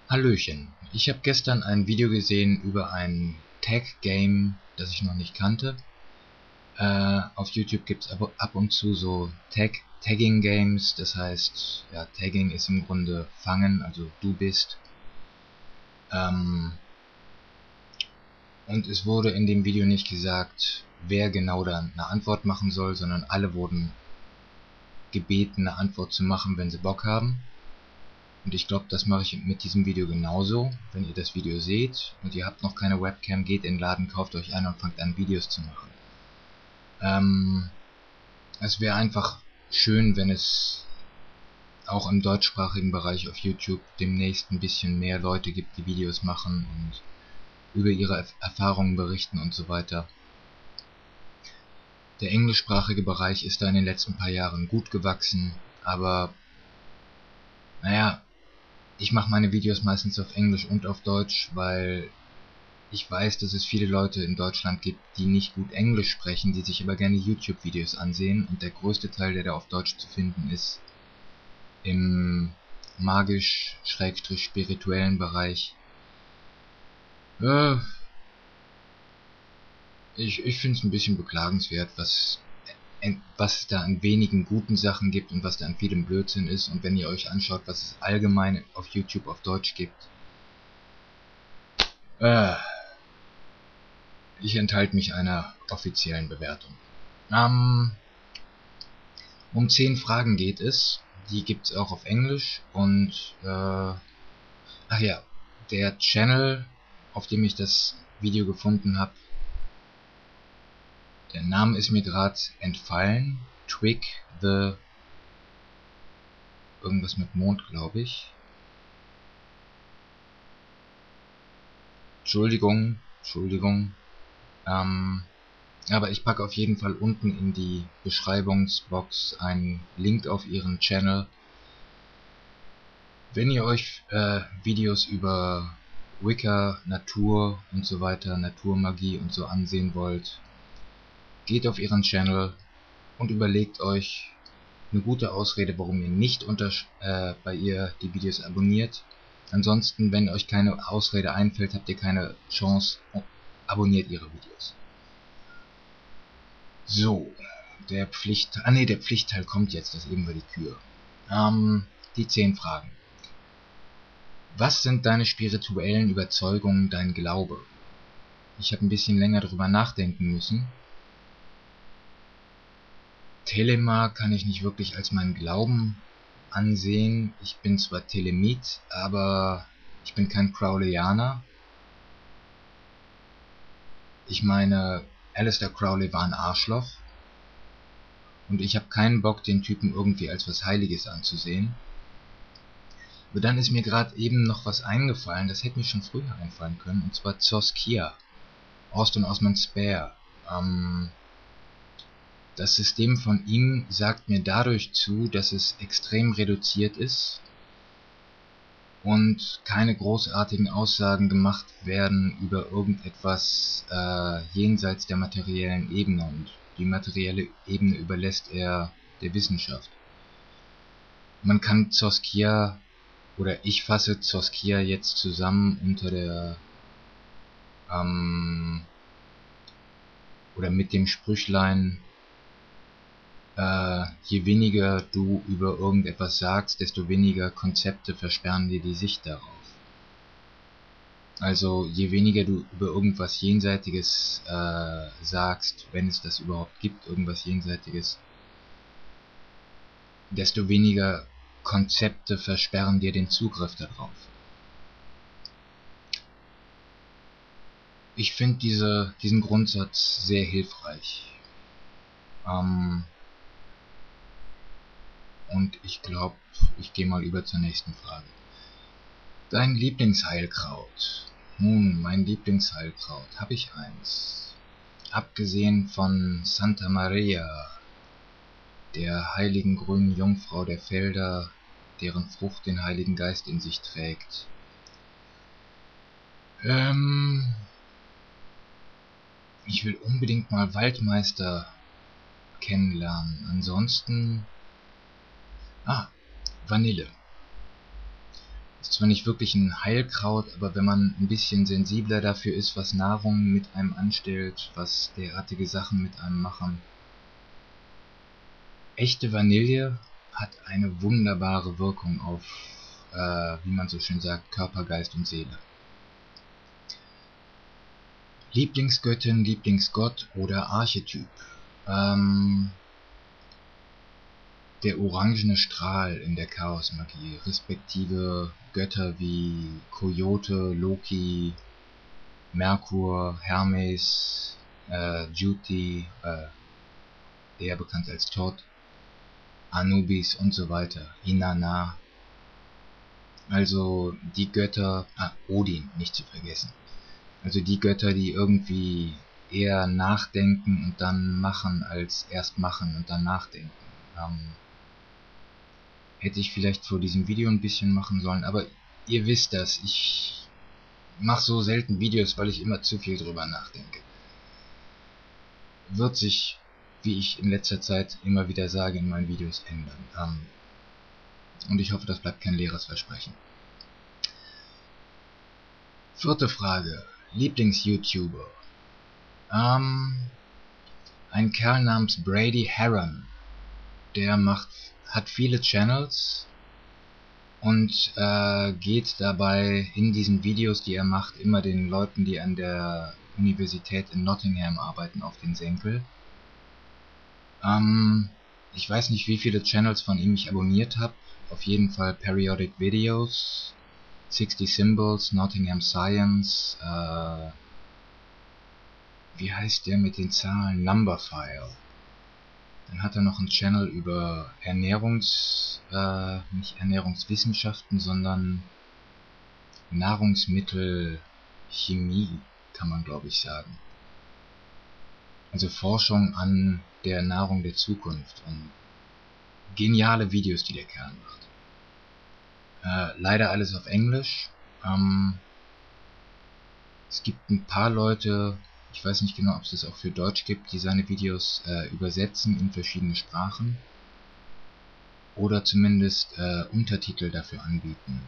Hallöchen, ich habe gestern ein Video gesehen über ein Tag-Game, das ich noch nicht kannte. Auf YouTube gibt es ab und zu so Tagging-Games, das heißt, ja, Tagging ist im Grunde Fangen, also du bist. Und es wurde in dem Video nicht gesagt, wer genau da eine Antwort machen soll, sondern alle wurden gebeten, eine Antwort zu machen, wenn sie Bock haben. Und ich glaube, das mache ich mit diesem Video genauso. Wenn ihr das Video seht und ihr habt noch keine Webcam, geht in den Laden, kauft euch eine und fangt an, Videos zu machen. Es wäre einfach schön, wenn es auch im deutschsprachigen Bereich auf YouTube demnächst ein bisschen mehr Leute gibt, die Videos machen und über ihre Erfahrungen berichten und so weiter. Der englischsprachige Bereich ist da in den letzten paar Jahren gut gewachsen, aber naja, ich mache meine Videos meistens auf Englisch und auf Deutsch, weil ich weiß, dass es viele Leute in Deutschland gibt, die nicht gut Englisch sprechen, die sich aber gerne YouTube-Videos ansehen, und der größte Teil, der da auf Deutsch zu finden ist, im magisch-spirituellen Bereich. Ich finde es ein bisschen beklagenswert, was es da an wenigen guten Sachen gibt und was da an vielem Blödsinn ist. Und wenn ihr euch anschaut, was es allgemein auf YouTube auf Deutsch gibt, ich enthalte mich einer offiziellen Bewertung. Um 10 Fragen geht es. Die gibt es auch auf Englisch. Und, ach ja, der Channel, auf dem ich das Video gefunden habe, der Name ist mir gerade entfallen. Twig the... irgendwas mit Mond, glaube ich. Entschuldigung. Aber ich packe auf jeden Fall unten in die Beschreibungsbox einen Link auf ihren Channel. Wenn ihr euch Videos über Wicca, Natur und so weiter, Naturmagie und so ansehen wollt, geht auf ihren Channel und überlegt euch eine gute Ausrede, warum ihr nicht bei ihr die Videos abonniert. Ansonsten, wenn euch keine Ausrede einfällt, habt ihr keine Chance, abonniert ihre Videos. So, der Pflichtteil kommt jetzt, das eben war die Kür. Die 10 Fragen. Was sind deine spirituellen Überzeugungen, dein Glaube? Ich habe ein bisschen länger darüber nachdenken müssen. Telema kann ich nicht wirklich als meinen Glauben ansehen. Ich bin zwar Telemit, aber ich bin kein Crowleyaner. Ich meine, Aleister Crowley war ein Arschloch. Und ich habe keinen Bock, den Typen irgendwie als was Heiliges anzusehen. Aber dann ist mir gerade eben noch was eingefallen, das hätte mir schon früher einfallen können, und zwar Saskia, Austin Osman Spare. Das System von ihm sagt mir dadurch zu, dass es extrem reduziert ist und keine großartigen Aussagen gemacht werden über irgendetwas jenseits der materiellen Ebene, und die materielle Ebene überlässt er der Wissenschaft. Man kann Saskia, oder ich fasse Saskia jetzt zusammen unter der oder mit dem Sprüchlein: je weniger du über irgendetwas sagst, desto weniger Konzepte versperren dir die Sicht darauf. Also je weniger du über irgendwas Jenseitiges sagst, wenn es das überhaupt gibt, irgendwas Jenseitiges, desto weniger Konzepte versperren dir den Zugriff darauf. Ich finde diesen Grundsatz sehr hilfreich. Und ich glaube, ich gehe mal über zur nächsten Frage. Dein Lieblingsheilkraut? Nun, mein Lieblingsheilkraut, habe ich eins. Abgesehen von Santa Maria, der heiligen grünen Jungfrau der Felder, deren Frucht den Heiligen Geist in sich trägt. Ich will unbedingt mal Waldmeister kennenlernen. Ansonsten... Vanille. Ist zwar nicht wirklich ein Heilkraut, aber wenn man ein bisschen sensibler dafür ist, was Nahrung mit einem anstellt, was derartige Sachen mit einem machen. Echte Vanille hat eine wunderbare Wirkung auf, wie man so schön sagt, Körper, Geist und Seele. Lieblingsgöttin, Lieblingsgott oder Archetyp. Der orangene Strahl in der Chaosmagie, respektive Götter wie Coyote, Loki, Merkur, Hermes, Juti, eher bekannt als Thoth, Anubis und so weiter, Inanna. Also die Götter, Odin nicht zu vergessen. Also die Götter, die irgendwie eher nachdenken und dann machen, als erst machen und dann nachdenken. Hätte ich vielleicht vor diesem Video ein bisschen machen sollen, aber ihr wisst das, ich mache so selten Videos, weil ich immer zu viel drüber nachdenke. Wird sich, wie ich in letzter Zeit immer wieder sage, in meinen Videos ändern. Und ich hoffe, das bleibt kein leeres Versprechen. Vierte Frage. Lieblings-YouTuber. Ein Kerl namens Brady Haran. Der hat viele Channels und geht dabei in diesen Videos, die er macht, immer den Leuten, die an der Universität in Nottingham arbeiten, auf den Senkel. Ich weiß nicht, wie viele Channels von ihm ich abonniert habe. Auf jeden Fall Periodic Videos, 60 Symbols, Nottingham Science, wie heißt der mit den Zahlen? Numberphile. Dann hat er noch einen Channel über nicht Ernährungswissenschaften, sondern Nahrungsmittelchemie, kann man glaube ich sagen. Also Forschung an der Nahrung der Zukunft und geniale Videos, die der Kerl macht. Leider alles auf Englisch. Es gibt ein paar Leute, ich weiß nicht genau, ob es das auch für Deutsch gibt, die seine Videos übersetzen in verschiedene Sprachen oder zumindest Untertitel dafür anbieten.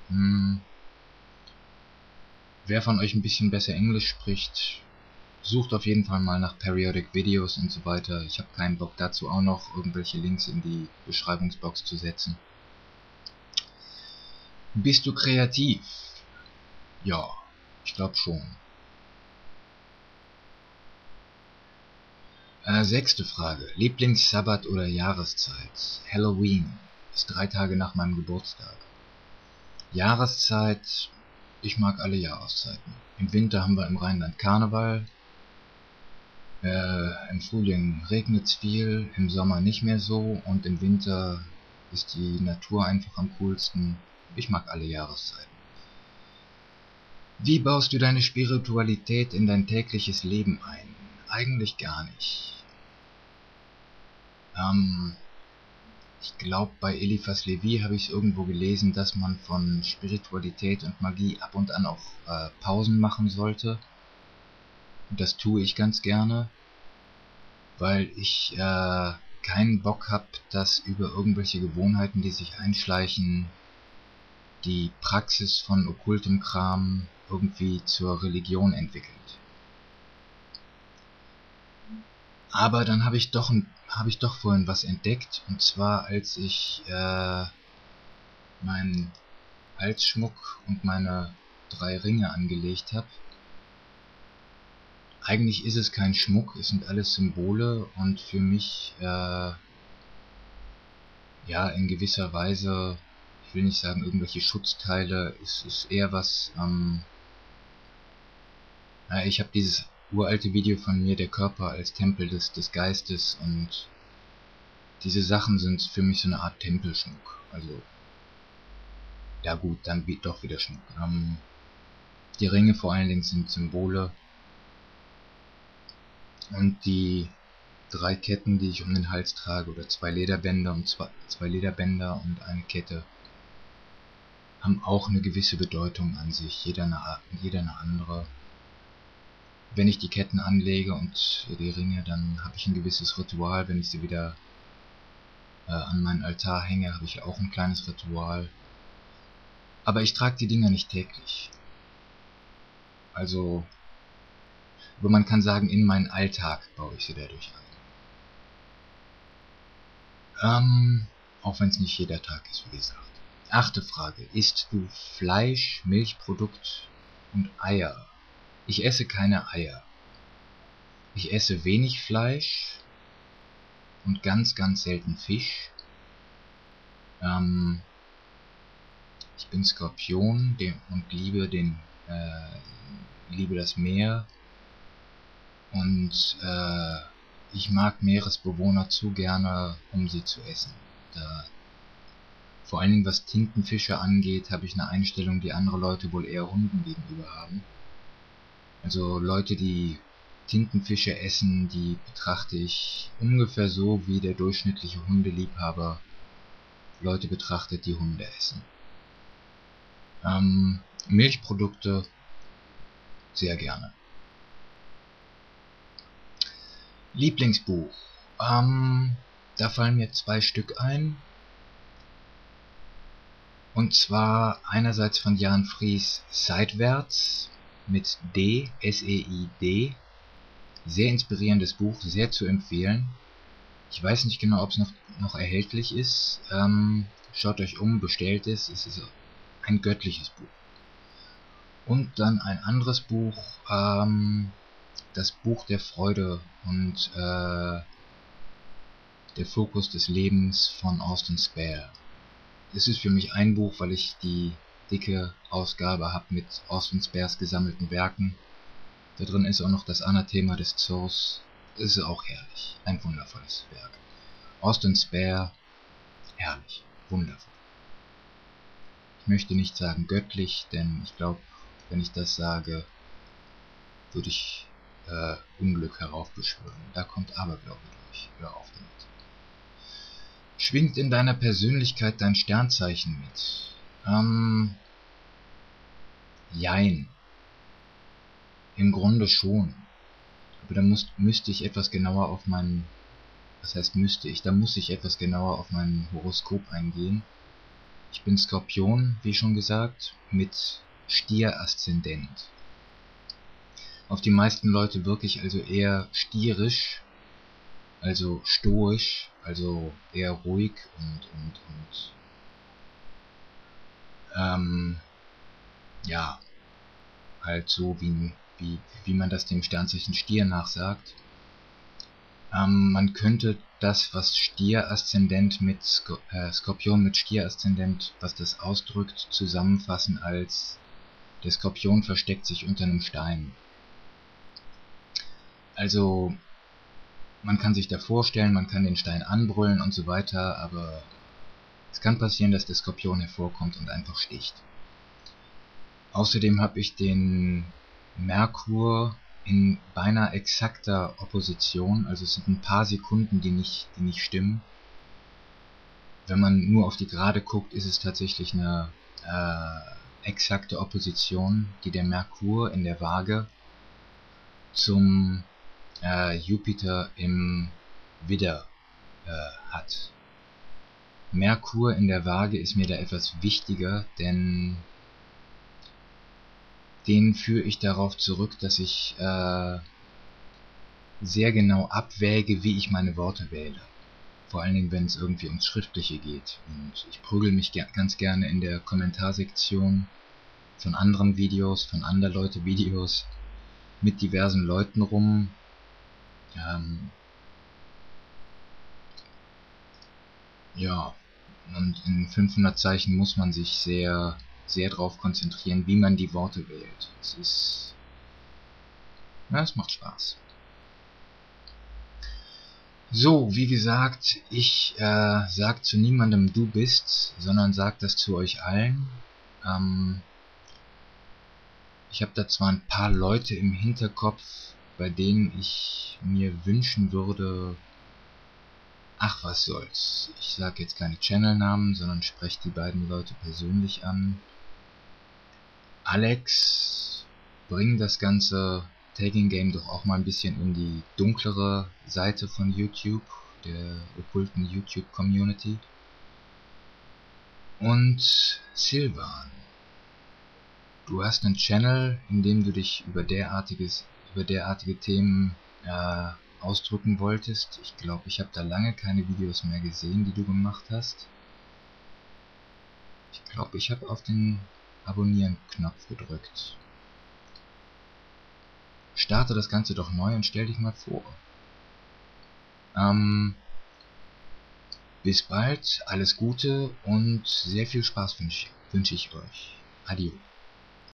Wer von euch ein bisschen besser Englisch spricht, sucht auf jeden Fall mal nach Periodic Videos und so weiter. Ich habe keinen Bock dazu auch noch irgendwelche Links in die Beschreibungsbox zu setzen. Bist du kreativ? Ja, ich glaube schon. Sechste Frage. Lieblings-Sabbat oder Jahreszeit? Halloween ist 3 Tage nach meinem Geburtstag. Jahreszeit, ich mag alle Jahreszeiten. Im Winter haben wir im Rheinland Karneval. Im Frühling regnet es viel, im Sommer nicht mehr so und im Winter ist die Natur einfach am coolsten. Ich mag alle Jahreszeiten. Wie baust du deine Spiritualität in dein tägliches Leben ein? Eigentlich gar nicht. Ich glaube, bei Eliphas Levi habe ich es irgendwo gelesen, dass man von Spiritualität und Magie ab und an auch Pausen machen sollte. Und das tue ich ganz gerne, weil ich keinen Bock habe, dass über irgendwelche Gewohnheiten, die sich einschleichen, die Praxis von okkultem Kram irgendwie zur Religion entwickelt. Aber dann habe ich doch vorhin was entdeckt, und zwar als ich meinen Halsschmuck und meine 3 Ringe angelegt habe. Eigentlich ist es kein Schmuck, es sind alles Symbole und für mich ja in gewisser Weise, ich will nicht sagen irgendwelche Schutzteile, es ist eher was, ich habe dieses uralte Video von mir, der Körper als Tempel des Geistes, und diese Sachen sind für mich so eine Art Tempelschmuck. Also, ja gut, dann doch wieder Schmuck. Die Ringe vor allen Dingen sind Symbole. Und die 3 Ketten, die ich um den Hals trage, oder 2 Lederbänder und 2 Lederbänder und eine Kette, haben auch eine gewisse Bedeutung an sich, jeder eine andere. Wenn ich die Ketten anlege und die Ringe, dann habe ich ein gewisses Ritual. Wenn ich sie wieder an meinen Altar hänge, habe ich auch ein kleines Ritual. Aber ich trage die Dinger nicht täglich. Also, aber man kann sagen, in meinen Alltag baue ich sie dadurch ein. Auch wenn es nicht jeder Tag ist, wie gesagt. 8. Frage. Isst du Fleisch, Milchprodukt und Eier? Ich esse keine Eier. Ich esse wenig Fleisch und ganz, ganz selten Fisch. Ich bin Skorpion und liebe das Meer. Und ich mag Meeresbewohner zu gerne, um sie zu essen. Vor allen Dingen was Tintenfische angeht, habe ich eine Einstellung, die andere Leute wohl eher Hunden gegenüber haben. Also Leute, die Tintenfische essen, die betrachte ich ungefähr so, wie der durchschnittliche Hundeliebhaber Leute betrachtet, die Hunde essen. Milchprodukte sehr gerne. Lieblingsbuch. Da fallen mir 2 Stück ein. Und zwar einerseits von Jan Fries Seitwärts mit D, S-E-I-D. Sehr inspirierendes Buch, sehr zu empfehlen. Ich weiß nicht genau, ob es noch erhältlich ist. Schaut euch um, bestellt es. Es ist ein göttliches Buch. Und dann ein anderes Buch, das Buch der Freude und der Fokus des Lebens von Austin Spare. Es ist für mich ein Buch, weil ich die dicke Ausgabe habe mit Austin Spares gesammelten Werken. Da drin ist auch noch das Anathema des Zoos. Es ist auch herrlich. Ein wundervolles Werk. Austin Spare, herrlich, wundervoll. Ich möchte nicht sagen göttlich, denn ich glaube, wenn ich das sage, würde ich Unglück heraufbeschwören. Da kommt Aberglaube durch. Hör auf damit. Schwingt in deiner Persönlichkeit dein Sternzeichen mit? Jein. Im Grunde schon. Aber da müsste ich etwas genauer auf meinen... Was heißt müsste ich? Da muss ich etwas genauer auf mein Horoskop eingehen. Ich bin Skorpion, wie schon gesagt, mit Stier-Aszendent. Auf die meisten Leute wirke ich also eher stierisch, also stoisch, also eher ruhig und ja, halt so wie man das dem Sternzeichen Stier nachsagt. Man könnte das, was Stier-Aszendent mit Skorpion mit Stier-Aszendent, was das ausdrückt, zusammenfassen als: der Skorpion versteckt sich unter einem Stein. Also man kann sich da vorstellen, man kann den Stein anbrüllen und so weiter, aber es kann passieren, dass der Skorpion hervorkommt und einfach sticht. Außerdem habe ich den Merkur in beinahe exakter Opposition, also es sind ein paar Sekunden, die nicht stimmen. Wenn man nur auf die Gerade guckt, ist es tatsächlich eine exakte Opposition, die der Merkur in der Waage zum Jupiter im Widder hat. Merkur in der Waage ist mir da etwas wichtiger, denn den führe ich darauf zurück, dass ich sehr genau abwäge, wie ich meine Worte wähle. Vor allen Dingen, wenn es irgendwie ums Schriftliche geht. Und ich prügel mich ganz gerne in der Kommentarsektion von anderen Videos, von anderer Leute Videos mit diversen Leuten rum. Ja, und in 500 Zeichen muss man sich sehr darauf konzentrieren, wie man die Worte wählt. Es macht Spaß. So, wie gesagt, ich sag zu niemandem du bist, sondern sag das zu euch allen. Ich habe da zwar ein paar Leute im Hinterkopf, bei denen ich mir wünschen würde, ach was soll's, ich sag jetzt keine Channelnamen, sondern spreche die beiden Leute persönlich an. Alex, bring das ganze Tagging Game doch auch mal ein bisschen in die dunklere Seite von YouTube, der okkulten YouTube Community. Und Silvan, du hast einen Channel, in dem du dich über derartige Themen ausdrücken wolltest. Ich glaube, ich habe da lange keine Videos mehr gesehen, die du gemacht hast. Ich glaube, ich habe auf den Abonnieren-Knopf gedrückt. Starte das Ganze doch neu und stell dich mal vor. Bis bald, alles Gute und sehr viel Spaß wünsche ich euch. Adieu.